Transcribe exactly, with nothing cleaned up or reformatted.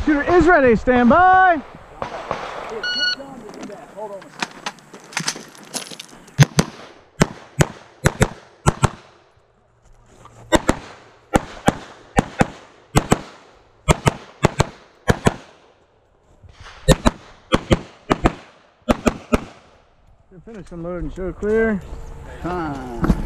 Sharpshooter is ready. Stand by. Finish unload and show clear. Time.